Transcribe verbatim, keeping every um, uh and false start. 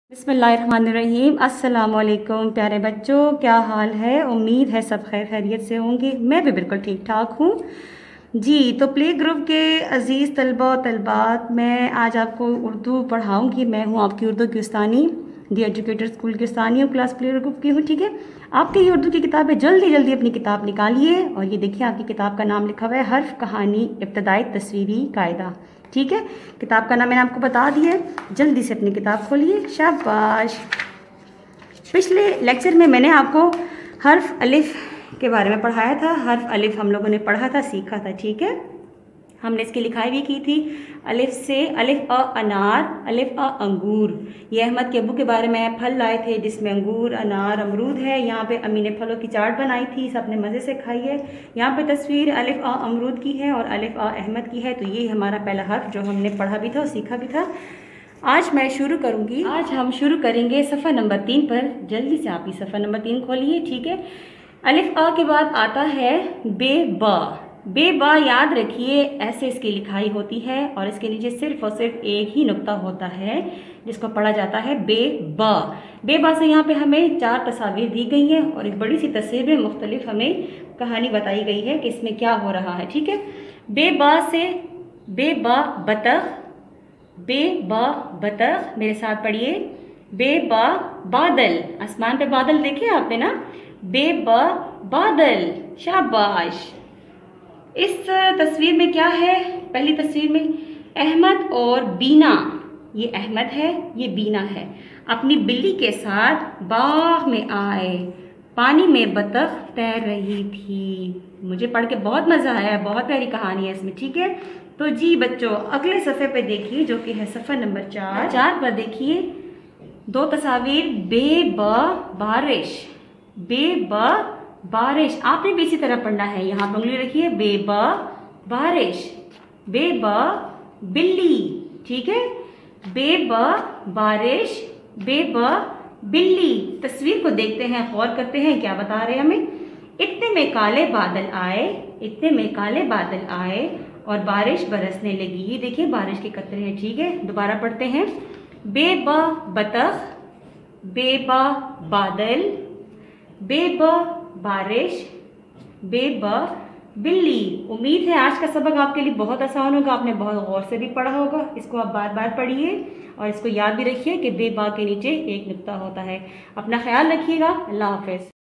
बिस्मिल्लाहिर्रहमानिर्रहीम। अस्सलाम वालेकुम प्यारे बच्चों, क्या हाल है? उम्मीद है सब खैर खैरियत से होंगे। मैं भी बिल्कुल ठीक ठाक हूँ जी। तो प्ले ग्रुप के अज़ीज़ तलबा और तलबात, मैं आज आपको उर्दू पढ़ाऊँगी। मैं हूँ आपकी उर्दू की उस्तानी, दी एजुकेटर स्कूल की उस्तानी हूँ, क्लास प्ले ग्रुप की हूँ। ठीक है, आपकी ये उर्दू की किताब है, जल्दी जल्दी अपनी किताब निकालिए और ये देखिए आपकी किताब का नाम लिखा हुआ है हर्फ कहानी इब्तदाई तस्वीरी कायदा। ठीक है, किताब का नाम मैंने आपको बता दिया है, जल्दी से अपनी किताब खोलिए। शाबाश। पिछले लेक्चर में मैंने आपको हर्फ अलिफ के बारे में पढ़ाया था। हर्फ अलिफ हम लोगों ने पढ़ा था, सीखा था। ठीक है, हमने इसकी लिखाई भी की थी। अलिफ से अलिफ अ अनार, अलिफ अ अंगूर। ये अहमद के अब्बू के बारे में फल लाए थे जिसमें अंगूर, अनार, अमरूद है। यहाँ पे अम्मी ने फलों की चाट बनाई थी, सबने मज़े से खाई है। यहाँ पे तस्वीर अलिफ अ अमरूद की है और अलिफ अ अहमद की है। तो ये हमारा पहला हर्फ जो हमने पढ़ा भी था और सीखा भी था। आज मैं शुरू करूँगी। आज हम शुरू करेंगे सफ़ा नंबर तीन पर। जल्दी से आप ही सफ़ा नंबर तीन खोलिए। ठीक है, अलिफ अ के बाद आता है बे बा। बे बा याद रखिए, ऐसे इसकी लिखाई होती है और इसके नीचे सिर्फ और सिर्फ एक ही नुक्ता होता है जिसको पढ़ा जाता है बे बा। बे बा से यहाँ पे हमें चार तस्वीर दी गई हैं और एक बड़ी सी तस्वीर में मुख्तलिफ हमें कहानी बताई गई है कि इसमें क्या हो रहा है। ठीक है, बे बा से बे बा बतख, बे बा बतख, मेरे साथ पढ़िए। बे बा बादल, आसमान पे बादल देखे आपने ना। बे बा बादल, शाबाश। इस तस्वीर में क्या है? पहली तस्वीर में अहमद और बीना, ये अहमद है, ये बीना है, अपनी बिल्ली के साथ बाग में आए। पानी में बतख तैर रही थी। मुझे पढ़ के बहुत मज़ा आया, बहुत प्यारी कहानी है इसमें। ठीक है, तो जी बच्चों, अगले सफ़े पे देखिए जो कि है सफ़ा नंबर चार। चार पर देखिए दो तस्वीर, बे ब बारिश, बे ब बारिश। आपने भी इसी तरह पढ़ना है। यहाँ पर उंगली रखिए, बे ब बारिश, बे ब बिल्ली। ठीक है, बे ब बारिश, बे ब बिल्ली। तस्वीर को देखते हैं, गौर करते हैं क्या बता रहे हैं हमें। इतने में काले बादल आए, इतने में काले बादल आए और बारिश बरसने लगी। ये देखिए बारिश के कतरे हैं। ठीक है, दोबारा पढ़ते हैं। बे ब बतख, बे ब बादल, बे ब बारिश, बे ब बिल्ली। उम्मीद है आज का सबक आपके लिए बहुत आसान होगा, आपने बहुत गौर से भी पढ़ा होगा। इसको आप बार बार पढ़िए और इसको याद भी रखिए कि बे बा के नीचे एक नुक्ता होता है। अपना ख्याल रखिएगा। अल्लाह हाफ़िज़।